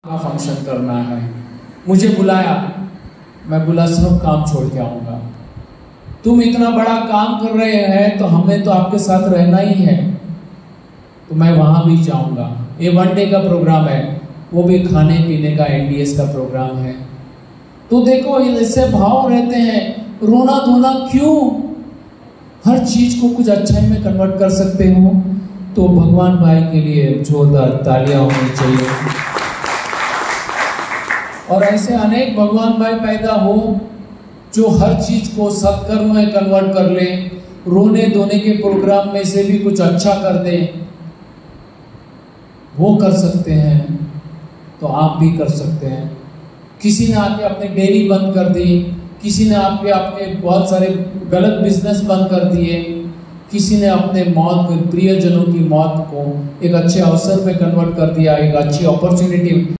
का फंक्शन करना है, मुझे बुलाया, मैं बोला सब काम छोड़ के आऊंगा। तुम इतना बड़ा काम कर रहे हैं तो हमें तो आपके साथ रहना ही है, तो मैं वहां भी जाऊंगा। ये 1 डे का प्रोग्राम है, वो भी खाने पीने का NDS का प्रोग्राम है। तो देखो ऐसे भाव रहते हैं, रोना धोना क्यों? हर चीज को कुछ अच्छाई में कन्वर्ट कर सकते हो। तो भगवान भाई के लिए जोरदार तालियां होनी चाहिए। और ऐसे अनेक भगवान भाई पैदा हो जो हर चीज को सत्कर्म में कन्वर्ट कर ले, रोने धोने के प्रोग्राम में से भी कुछ अच्छा कर दे। वो कर सकते हैं तो आप भी कर सकते हैं। किसी ने आके अपनी डेयरी बंद कर दी, किसी ने आपके अपने बहुत सारे गलत बिजनेस बंद कर दिए, किसी ने अपने मौत प्रियजनों की मौत को एक अच्छे अवसर में कन्वर्ट कर दिया, एक अच्छी अपॉर्चुनिटी